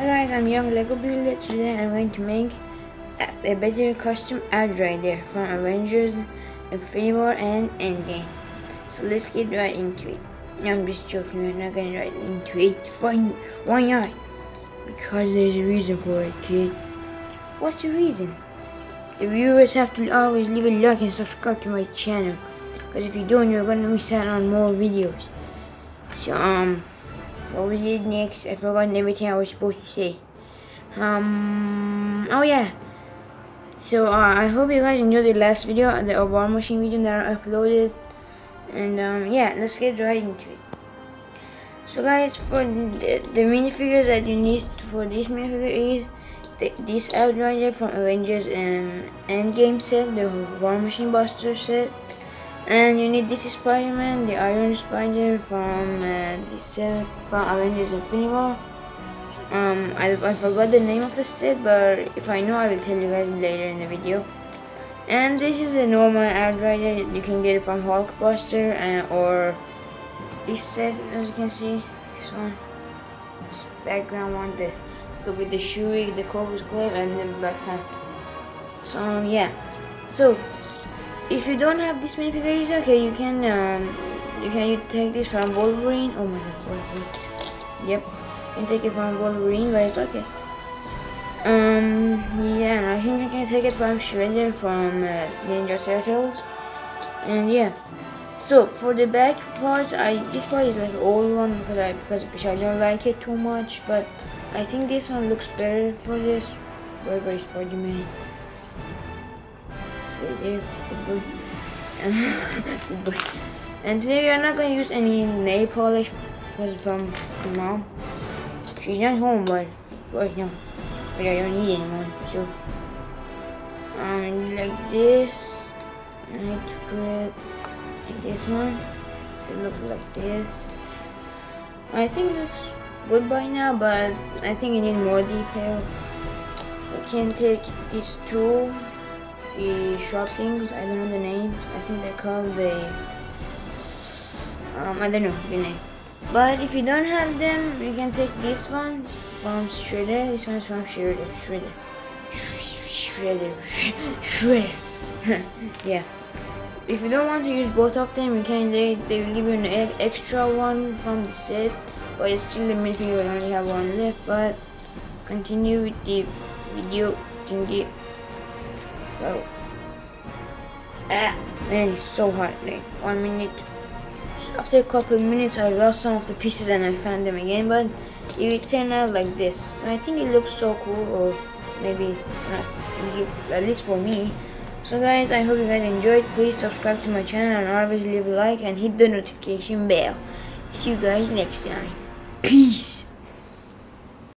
Hi guys, I'm Young Lego Builder. Today I'm going to make a better custom outrider from Avengers, Infinity War and Endgame. So let's get right into it. No, I'm just joking, we're not getting right into it. Fine, why not? Because there's a reason for it, kid. What's the reason? The viewers have to always leave a like and subscribe to my channel. Because if you don't, you're gonna miss out on more videos. So, what was it next? I forgot everything I was supposed to say. Oh yeah. So, I hope you guys enjoyed the last video, the war machine video that I uploaded. And, yeah, let's get right into it. So guys, for the minifigures that you need for this minifigure is this outrider from Avengers and Endgame set, the War Machine Buster set. And you need this Spider-Man, the Iron Spider from this set from Avengers Infinity War. I forgot the name of the set, but if I know, I will tell you guys later in the video. And this is a normal outrider. You can get it from Hulkbuster or this set, as you can see. This one, this background one, with the Shuri, the Corvus Glaive, and the Black Panther. So yeah. So if you don't have this minifigure, okay, you can take this from Wolverine. Oh my god, wait. Yep, you can take it from Wolverine, but it's okay. Yeah, and I think you can take it from Shredder from Ninja Turtles. And yeah. So for the back part, this part is like an old one because I don't like it too much, but I think this one looks better for this. Bye bye, Spider-Man. And today we are not gonna use any nail polish because from my mom. She's not home, but yeah, but I don't need anyone. So like this, I need to put it. This one should look like this. I think it looks good by now, but I think it needs more detail. I can take these two, the sharp things. I don't know the names. I think they're called the I don't know the name. But if you don't have them, you can take this one from Shredder. This one's from Shredder. Yeah. If you don't want to use both of them, you can. They will give you an extra one from the set, but it's still the minifigure. We only have one left. But continue with the video. Thingy. Well, man, it's so hot. Like 1 minute. After a couple of minutes, I lost some of the pieces and I found them again. But it will turn out like this. And I think it looks so cool, or maybe not. At least for me. So guys, I hope you guys enjoyed. Please subscribe to my channel and always leave a like and hit the notification bell. See you guys next time. Peace.